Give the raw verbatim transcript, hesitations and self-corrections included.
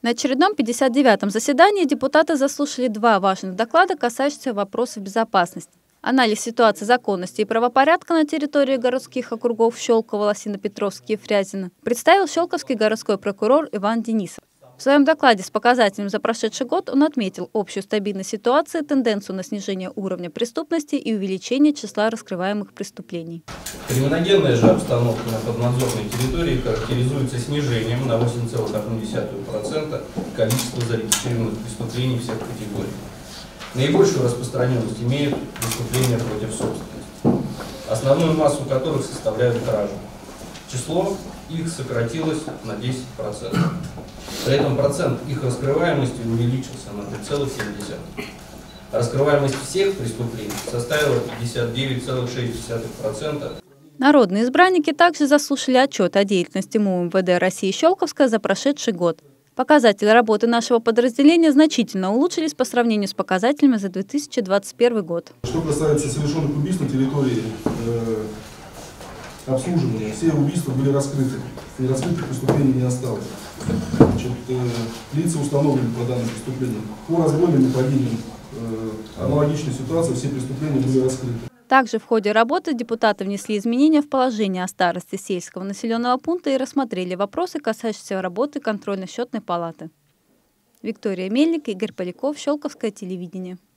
На очередном пятьдесят девятом заседании депутаты заслушали два важных доклада, касающихся вопросов безопасности. Анализ ситуации законности и правопорядка на территории городских округов Щелково, Лосино-Петровский и Фрязино представил щелковский городской прокурор Иван Денисов. В своем докладе с показателем за прошедший год он отметил общую стабильность ситуации, тенденцию на снижение уровня преступности и увеличение числа раскрываемых преступлений. Криминогенная же обстановка на поднадзорной территории характеризуется снижением на восемь целых одну десятую процента количества зарегистрированных преступлений всех категорий. Наибольшую распространенность имеют преступления против собственности, основную массу которых составляют кражи. Число их сократилось на десять процентов. При этом процент их раскрываемости увеличился на три целых семь десятых процента. Раскрываемость всех преступлений составила пятьдесят девять целых шесть десятых процента. Народные избранники также заслушали отчет о деятельности МУ МВД России Щелковская за прошедший год. Показатели работы нашего подразделения значительно улучшились по сравнению с показателями за две тысячи двадцать первый год. Что касается совершенных убийств на территории э, обслуживания, все убийства были раскрыты. Нераскрытых преступлений не осталось. Значит, э, лица установлены по данным преступлениям. По разбойным нападениям э, аналогичной ситуации все преступления были раскрыты. Также в ходе работы депутаты внесли изменения в положение о старости сельского населенного пункта и рассмотрели вопросы, касающиеся работы контрольно-счетной палаты. Виктория Мельник, Игорь Поляков, Щелковское телевидение.